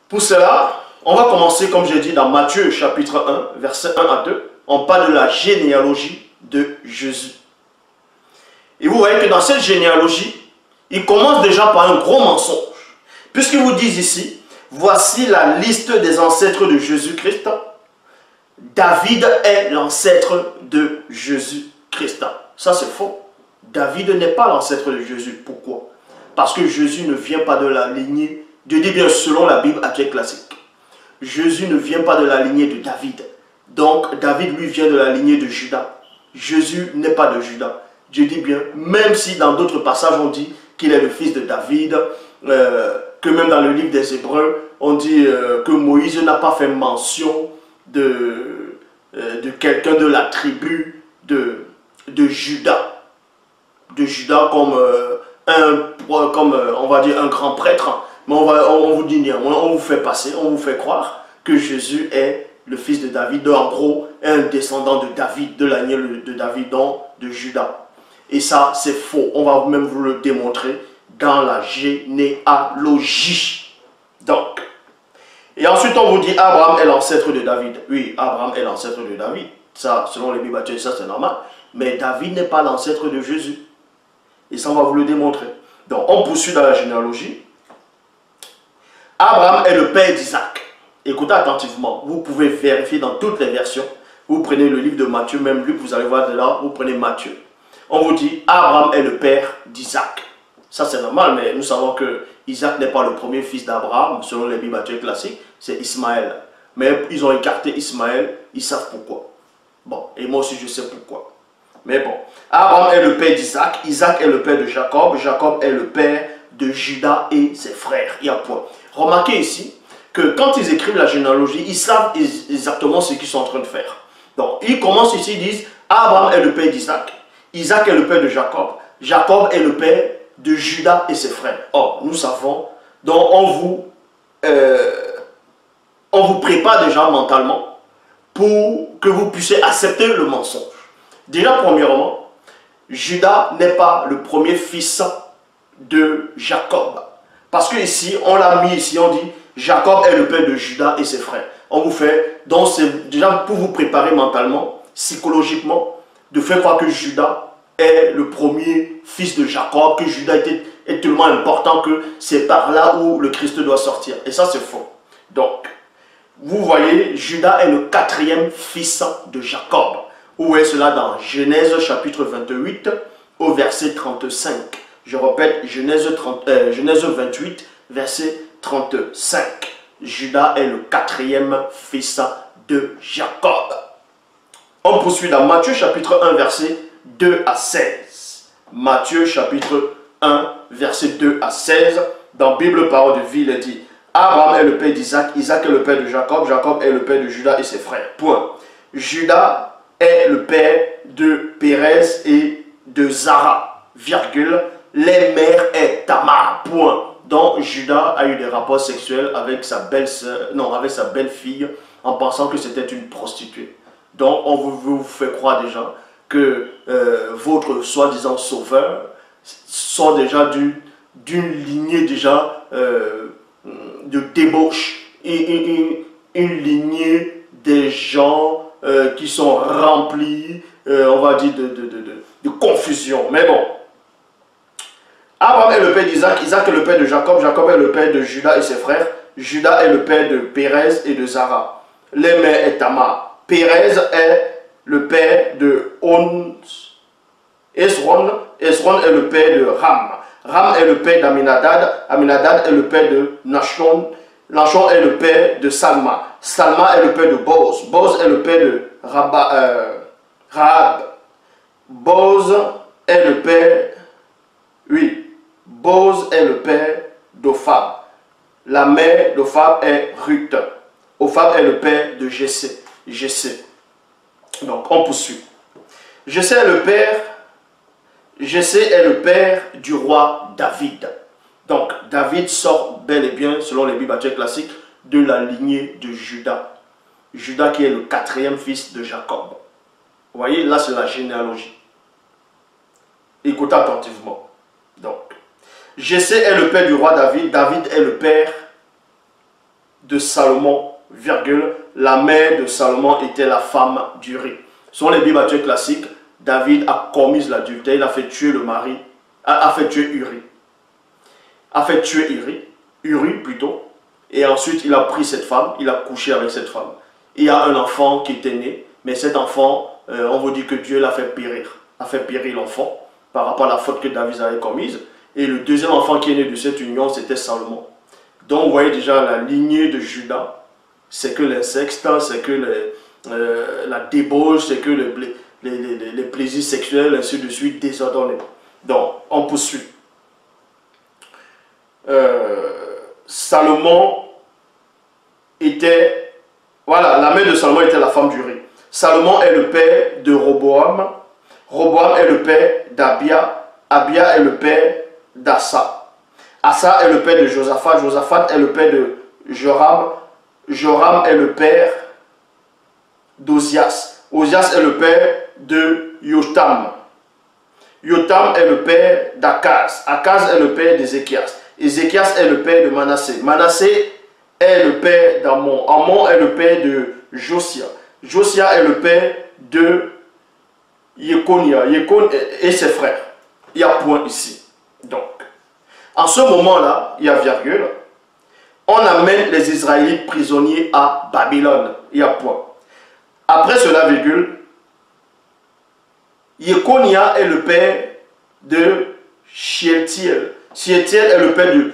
Pour cela, on va commencer, comme j'ai dit, dans Matthieu chapitre 1, versets 1 à 2. On parle de la généalogie de Jésus. Et vous voyez que dans cette généalogie, il commence déjà par un gros mensonge. Puisqu'ils vous disent ici, voici la liste des ancêtres de Jésus-Christ. David est l'ancêtre de Jésus-Christ. Ça c'est faux. David n'est pas l'ancêtre de Jésus. Pourquoi? Parce que Jésus ne vient pas de la lignée, je dis bien selon la Bible actuelle classique. Jésus ne vient pas de la lignée de David. Donc David lui vient de la lignée de Judas. Jésus n'est pas de Judas. Je dis bien, même si dans d'autres passages on dit qu'il est le fils de David, que même dans le livre des Hébreux, on dit que Moïse n'a pas fait mention de quelqu'un de la tribu de Judas. De Judas comme, on va dire un grand prêtre. Mais on vous dit néanmoins, on vous fait passer, on vous fait croire que Jésus est le fils de David, donc en gros, un descendant de David, de la lignée de David, donc de Judas. Et ça, c'est faux. On va même vous le démontrer dans la généalogie. Donc, et ensuite on vous dit Abraham est l'ancêtre de David. Oui, Abraham est l'ancêtre de David. Ça, selon les Bibles, ça c'est normal. Mais David n'est pas l'ancêtre de Jésus. Et ça, on va vous le démontrer. Donc, on poursuit dans la généalogie. Abraham est le père d'Isaac. Écoutez attentivement. Vous pouvez vérifier dans toutes les versions. Vous prenez le livre de Matthieu, même Luc, vous allez voir de là, vous prenez Matthieu. On vous dit Abraham est le père d'Isaac. Ça c'est normal, mais nous savons que Isaac n'est pas le premier fils d'Abraham, selon les Bibles classiques, c'est Ismaël. Mais ils ont écarté Ismaël, ils savent pourquoi. Bon, et moi aussi je sais pourquoi. Mais bon, Abraham est le père d'Isaac, Isaac est le père de Jacob, Jacob est le père de Judas et ses frères. Il y a point. Remarquez ici que quand ils écrivent la généalogie, ils savent exactement ce qu'ils sont en train de faire. Donc, ils commencent ici, ils disent Abraham est le père d'Isaac, Isaac est le père de Jacob, Jacob est le père de Judas et ses frères. Or, nous savons, donc on vous prépare déjà mentalement pour que vous puissiez accepter le mensonge. Déjà, premièrement, Judas n'est pas le premier fils de Jacob. Parce que ici, on l'a mis ici, on dit Jacob est le père de Judas et ses frères. On vous fait, donc c'est déjà pour vous préparer mentalement, psychologiquement, de faire croire que Judas est le premier fils de Jacob, que Judas est tellement important que c'est par là où le Christ doit sortir. Et ça, c'est faux. Donc, vous voyez, Judas est le quatrième fils de Jacob. Où est cela dans Genèse chapitre 28 au verset 35. Je répète, Genèse 28, verset 35. Judas est le quatrième fils de Jacob. On poursuit dans Matthieu chapitre 1, verset 2 à 16. Matthieu chapitre 1, verset 2 à 16. Dans Bible Parole de Vie, il est dit Abraham est le père d'Isaac, Isaac est le père de Jacob, Jacob est le père de Judas et ses frères. Point. Judas est le père de Pérez et de Zara, virgule, les mères est Tamar, point. Donc Judas a eu des rapports sexuels avec sa belle-fille en pensant que c'était une prostituée. Donc on vous fait croire déjà que votre soi-disant sauveur sort déjà d'une lignée déjà de débauche, et une lignée des gens qui sont remplis, on va dire, de confusion. Mais bon, Abraham est le père d'Isaac, Isaac est le père de Jacob, Jacob est le père de Judas et ses frères, Judas est le père de Pérez et de Zara. Les mères est Tamar. Pérez est le père de Esron, Esron est le père de Ram. Ram est le père d'Aminadad, Aminadad est le père de Nachon, Nachon est le père de Salma, Salma est le père de Boz, Boz est le père de Rahab, Boz est le père, oui, Boz est le père d'Ophab, la mère d'Ophab est Ruth, Ophab est le père de Jessé, Jessé. Donc on poursuit. Jessé est le père du roi David. Donc David sort bel et bien, selon les Bibles classiques, de la lignée de Judas. Judas qui est le quatrième fils de Jacob. Vous voyez, là c'est la généalogie. Écoutez attentivement. Donc, Jessé est le père du roi David. David est le père de Salomon, virgule, la mère de Salomon était la femme d'Uri. Selon les Bibles classiques, David a commis l'adultère, il a fait tuer le mari, a fait tuer Uri. A fait tuer Uri plutôt, et ensuite il a pris cette femme, il a couché avec cette femme. Il y a un enfant qui était né, mais cet enfant, on vous dit que Dieu l'a fait périr l'enfant par rapport à la faute que David avait commise. Et le deuxième enfant qui est né de cette union, c'était Salomon. Donc vous voyez déjà la lignée de Juda, c'est que l'insecte, c'est que la débauche, c'est que les plaisirs sexuels, ainsi de suite, désordonnés. Donc, on poursuit. Salomon était, voilà, la mère de Salomon était la femme d'Uri. Salomon est le père de Roboam. Roboam est le père d'Abia. Abia est le père d'Assa. Assa est le père de Josaphat. Josaphat est le père de Joram. Joram est le père d'Ozias. Ozias est le père de Yotam. Yotam est le père d'Akaz. Akaz est le père d'Ézéchias. Ézéchias est le père de Manassé. Manassé est le père d'Amon. Amon est le père de Josia. Josia est le père de Yekonia. Yekon et ses frères. Il y a point ici. Donc, en ce moment-là, il y a virgule. On amène les Israélites prisonniers à Babylone. Il y a point. Après cela, virgule, Yekonia est le père de Shealtiel. Shealtiel est le père de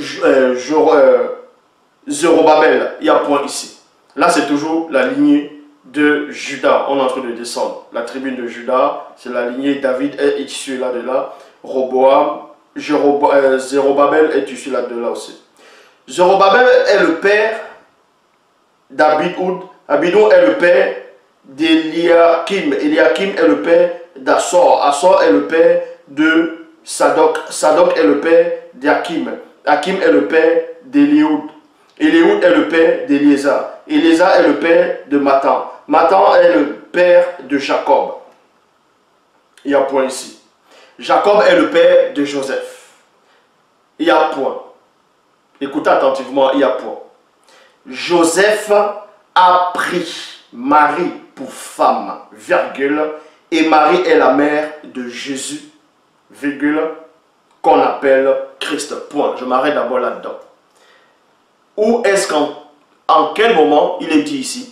Zorobabel. Il y a point ici. Là, c'est toujours la lignée de Juda. On est en train de descendre. La tribune de Juda, c'est la lignée. David est issu là de là. Roboam, Zérobabel est issu là de là aussi. Zorobabel est le père d'Abidoud. Abidoud est le père d'Eliakim. Eliakim est le père d'Assor. Assor est le père de Sadok. Sadok est le père d'Akim. Akim est le père d'Eliud. Eliud est le père d'Eliézar. Eliézar est le père de Matan. Matan est le père de Jacob. Il y a point ici. Jacob est le père de Joseph. Il y a point. Écoutez attentivement, il y a point. Joseph a pris Marie pour femme, virgule, et Marie est la mère de Jésus, virgule, qu'on appelle Christ. Point. Je m'arrête d'abord là-dedans. Où est-ce en quel moment il est dit ici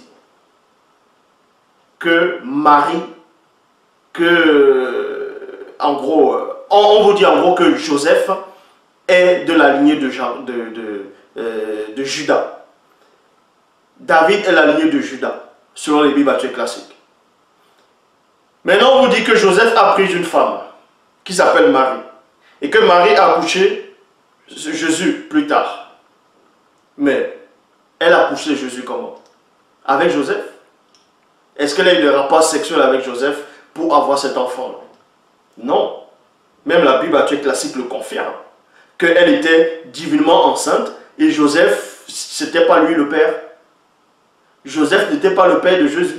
que Marie, en gros, on vous dit en gros que Joseph est de la lignée de Juda. David est la lignée de Juda, selon les Bibles classiques. Maintenant, on vous dit que Joseph a pris une femme qui s'appelle Marie. Et que Marie a accouché Jésus plus tard. Mais elle a accouché Jésus comment? Avec Joseph? Est-ce qu'elle a eu des rapports sexuels avec Joseph pour avoir cet enfant? Non. Même la Bible classique le confirme. Qu'elle était divinement enceinte et Joseph, c'était pas lui le père. Joseph n'était pas le père de Jésus.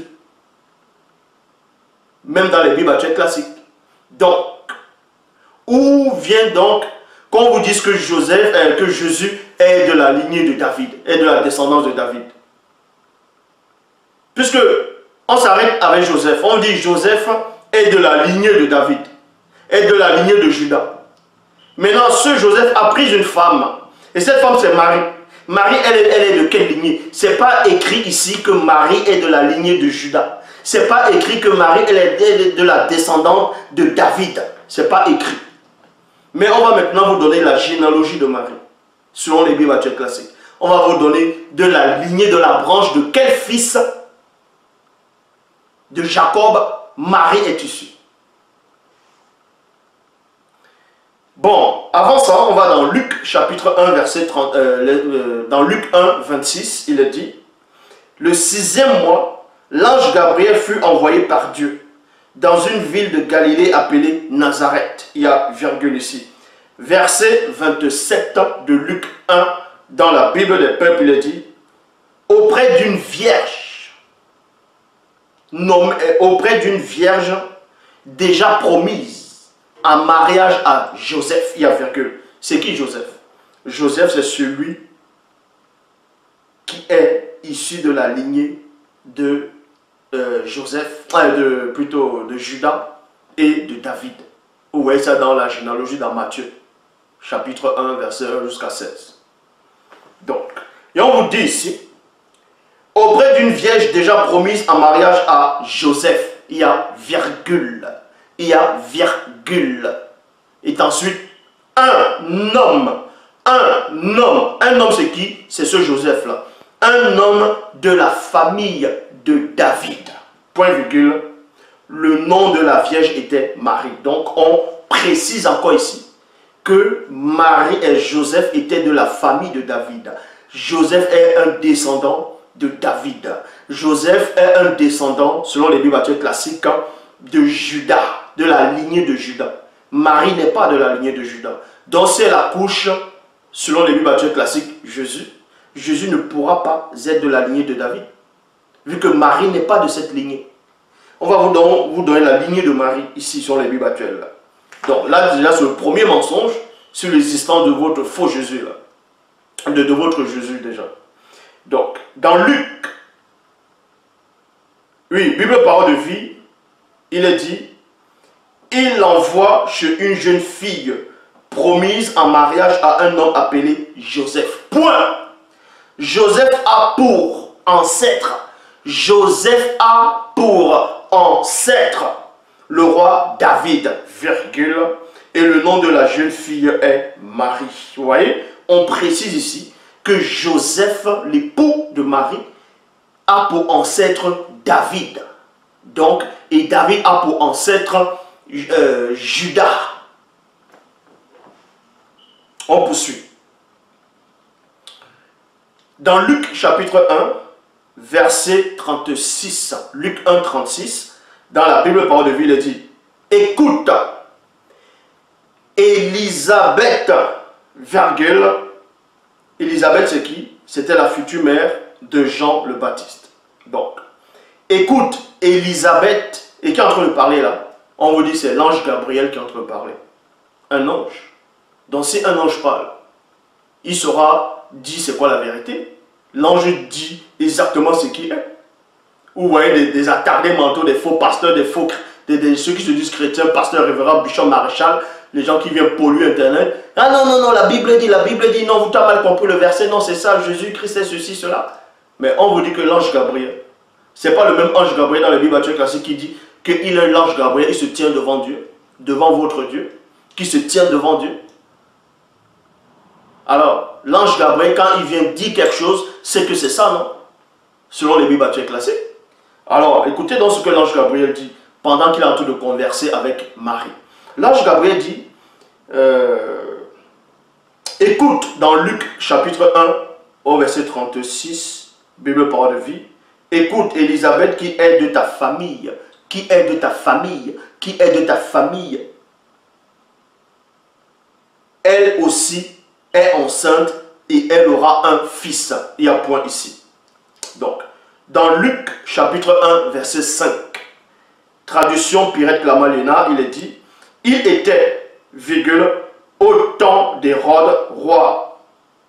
Même dans les Bibles classiques. Donc, où vient donc, quand on vous dit que Jésus est de la lignée de David, est de la descendance de David? Puisque on s'arrête avec Joseph, on dit Joseph est de la lignée de David, est de la lignée de Juda. Maintenant, ce Joseph a pris une femme, et cette femme c'est Marie. Marie, elle est de quelle lignée? C'est pas écrit ici que Marie est de la lignée de Juda. C'est pas écrit que Marie elle est de la descendante de David. C'est pas écrit. Mais on va maintenant vous donner la généalogie de Marie, selon les Bibles classiques. On va vous donner de la lignée, de la branche de quel fils de Jacob Marie est issue. Bon, avant ça, on va dans Luc chapitre 1, verset 30, dans Luc 1, 26, il est dit, le 6e mois, l'ange Gabriel fut envoyé par Dieu dans une ville de Galilée appelée Nazareth. Il y a virgule ici. Verset 27 de Luc 1, dans la Bible des peuples, il est dit, auprès d'une vierge, auprès d'une vierge déjà promise en mariage à Joseph, il y a virgule. C'est qui Joseph? Joseph, c'est celui issu de la lignée de Joseph, plutôt de Judas et de David. Vous voyez ça dans la généalogie dans Matthieu, chapitre 1, verset 1 jusqu'à 16. Donc, et on vous dit ici, auprès d'une vierge déjà promise en mariage à Joseph, il y a virgule, il y a virgule. Et ensuite, un homme c'est qui? C'est ce Joseph-là. Un homme de la famille de David. Point virgule. Le nom de la vierge était Marie. Donc on précise encore ici que Marie et Joseph étaient de la famille de David. Joseph est un descendant de David. Joseph est un descendant, selon les Bibles classiques, de Judas, de la lignée de Judas. Marie n'est pas de la lignée de Judas. Donc si elle accouche, selon les Bibles classiques, Jésus ne pourra pas être de la lignée de David, vu que Marie n'est pas de cette lignée. On va vous donner la lignée de Marie ici sur les Bibles actuelles. Là. Donc là, déjà, c'est le premier mensonge sur l'existence de votre faux Jésus. Là. De votre Jésus déjà. Donc, dans Luc, oui, Bible Parole de Vie, il est dit, il l'envoie chez une jeune fille promise en mariage à un homme appelé Joseph. Point. Joseph a pour ancêtre. Joseph a pour ancêtre le roi David, virgule, et le nom de la jeune fille est Marie. Vous voyez, on précise ici que Joseph, l'époux de Marie, a pour ancêtre David. Donc, et David a pour ancêtre Judas. On poursuit. Dans Luc chapitre 1, verset 36, Luc 1, 36, dans la Bible Parole de Vie, il dit, écoute, Élisabeth, virgule, Élisabeth c'est qui? C'était la future mère de Jean le Baptiste. Donc, écoute, Élisabeth, et qui est en train de parler là? On vous dit c'est l'ange Gabriel qui est en train de parler. Un ange. Donc si un ange parle, il saura dire c'est quoi la vérité. L'ange dit exactement ce qu'il est. Vous voyez des attardés mentaux, des faux pasteurs, ceux qui se disent chrétiens, pasteurs, révérends, bishop, maréchal, les gens qui viennent polluer Internet. Ah non, non, non, la Bible dit, non, vous t'avez mal compris le verset, non, c'est ça, Jésus-Christ est ceci, cela. Mais on vous dit que l'ange Gabriel, c'est pas le même ange Gabriel dans la Bible classique qui dit qu'il est l'ange Gabriel, il se tient devant Dieu, devant votre Dieu, qui se tient devant Dieu. Alors, l'ange Gabriel, quand il vient dire quelque chose, c'est que c'est ça, non? Selon les Bibles classiques. Alors, écoutez donc ce que l'ange Gabriel dit pendant qu'il est en train de converser avec Marie. L'ange Gabriel dit, écoute dans Luc chapitre 1 au verset 36, Bible Parole de Vie, écoute Élisabeth qui est de ta famille, qui est de ta famille, qui est de ta famille. Elle aussi est enceinte et elle aura un fils. Il y a point ici. Donc, dans Luc chapitre 1 verset 5, traduction Pirette Lamalena, il est dit, il était, virgule, au temps d'Hérode, roi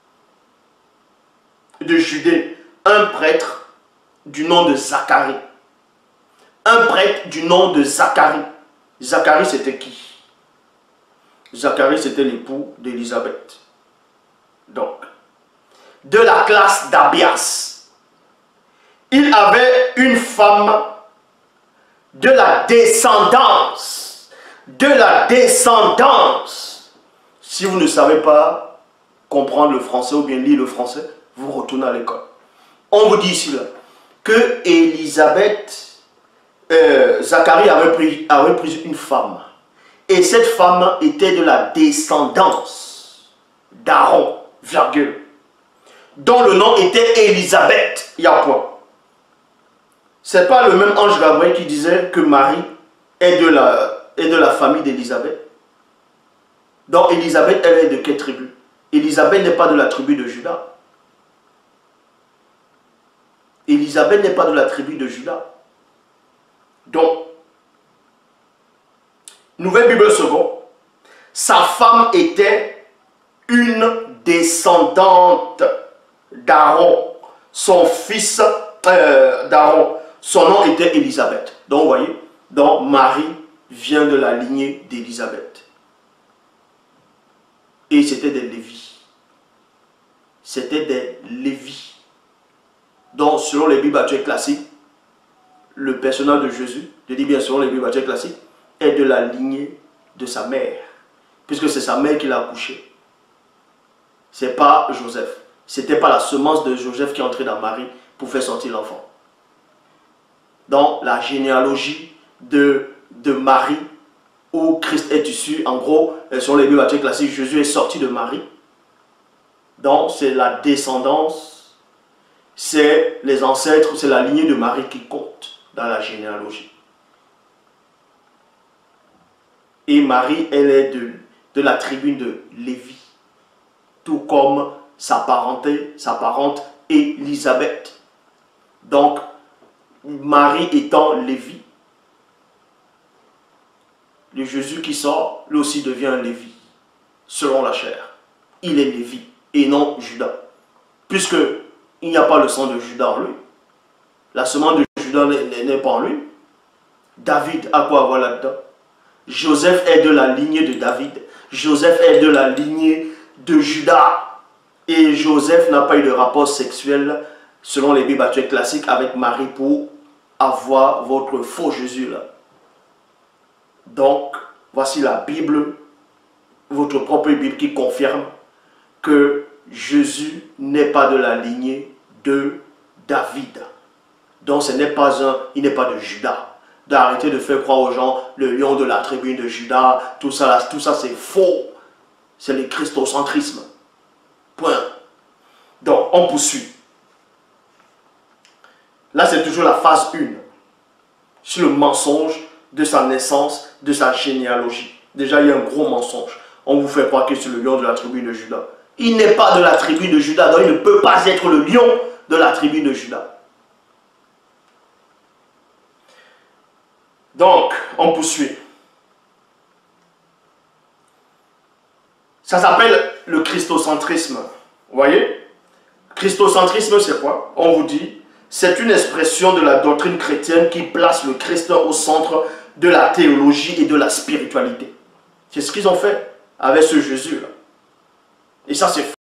de Judée, un prêtre du nom de Zacharie. Un prêtre du nom de Zacharie. Zacharie c'était qui? Zacharie c'était l'époux d'Élisabeth. Donc, de la classe d'Abias. Il avait une femme de la descendance. De la descendance. Si vous ne savez pas comprendre le français ou bien lire le français, vous retournez à l'école. On vous dit ici là, que Élisabeth, Zacharie avait pris une femme. Et cette femme était de la descendance d'Aaron, virgule, dont le nom était Élisabeth. Il y a point. Ce n'est pas le même ange Gabriel qui disait que Marie est de la famille d'Élisabeth. Donc Élisabeth, elle est de quelle tribu? Élisabeth n'est pas de la tribu de Judas. Élisabeth n'est pas de la tribu de Judas. Donc, Nouvelle Bible seconde, sa femme était une descendante d'Aaron. son fils d'Aaron, son nom était Élisabeth. Donc vous voyez, donc Marie vient de la lignée d'Élisabeth. Et c'était des Lévis. C'était des Lévis. Donc selon les Bibles actuelles classiques, le personnage de Jésus, je dis bien selon les Bibles actuelles classiques, est de la lignée de sa mère. Puisque c'est sa mère qui l'a accouché. Ce n'est pas Joseph. Ce n'était pas la semence de Joseph qui est entrée dans Marie pour faire sortir l'enfant. Dans la généalogie de Marie, où Christ est issu, en gros, selon les Bibles actuelles classiques, Jésus est sorti de Marie. Donc c'est la descendance, c'est les ancêtres, c'est la lignée de Marie qui compte dans la généalogie. Et Marie, elle est de la tribu de Lévi. Tout comme sa parente Élisabeth. Donc, Marie étant Lévi, le Jésus qui sort, lui aussi devient un Lévi, selon la chair. Il est Lévi et non Judas. Puisque il n'y a pas le sang de Judas en lui. La semence de Judas n'est pas en lui. David a quoi avoir là-dedans? Joseph est de la lignée de David. Joseph est de la lignée de Judas. Et Joseph n'a pas eu de rapport sexuel, selon les Bibles actuelles classiques, avec Marie pour avoir votre faux Jésus là. Donc, voici la Bible, votre propre Bible qui confirme que Jésus n'est pas de la lignée de David. Donc, il n'est pas de Judas. D'arrêter de faire croire aux gens le lion de la tribu de Judas, tout ça c'est faux. C'est le christocentrisme. Point. Donc, on poursuit. Là, c'est toujours la phase 1. Sur le mensonge de sa naissance, de sa généalogie. Déjà, il y a un gros mensonge. On vous fait croire que c'est le lion de la tribu de Judas. Il n'est pas de la tribu de Judas, donc il ne peut pas être le lion de la tribu de Judas. Donc, on poursuit. Ça s'appelle le christocentrisme. Vous voyez? Christocentrisme, c'est quoi? On vous dit, c'est une expression de la doctrine chrétienne qui place le Christ au centre de la théologie et de la spiritualité. C'est ce qu'ils ont fait avec ce Jésus-là. Et ça, c'est